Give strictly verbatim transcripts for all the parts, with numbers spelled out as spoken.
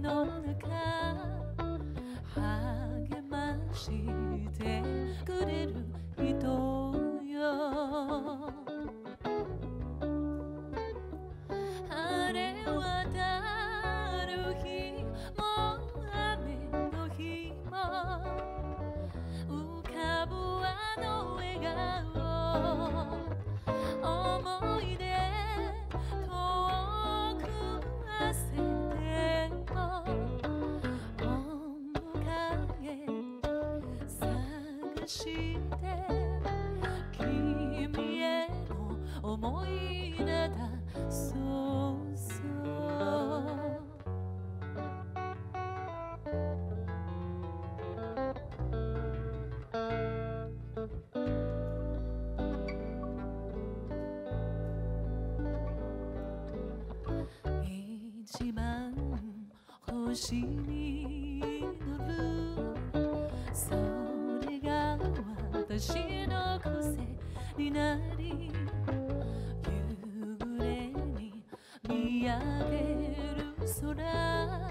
の中励ましてくれる人よ。晴れ渡る日も雨の日も浮かぶあの笑顔思い出遠く焦っても面影探して君への思いなだそうそう一番星に乗るそれが私の癖になり夕暮れに見上げる空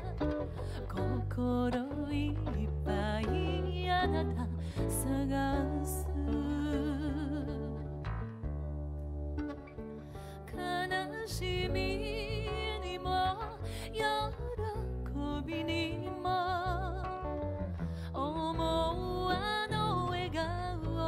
心いっぱいあなた探す悲しみにも喜びにも思うあの笑顔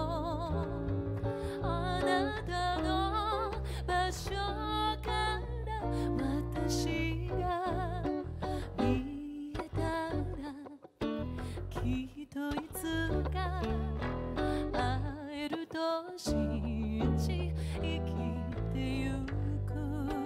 あなたの場所から私が見えたらきっといつか会えると信じ生きてゆく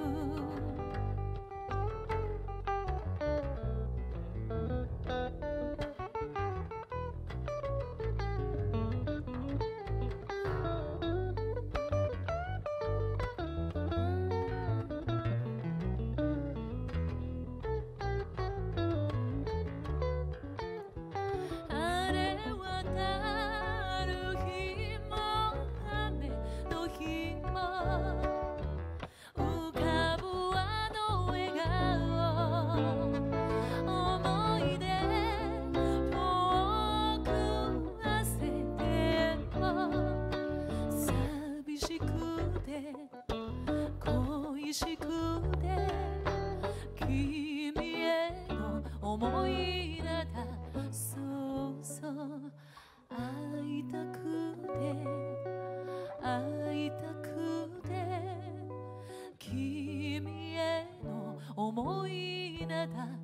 恋しくて君への思いなだそうそう会いたくて会いたくて君への思いなだ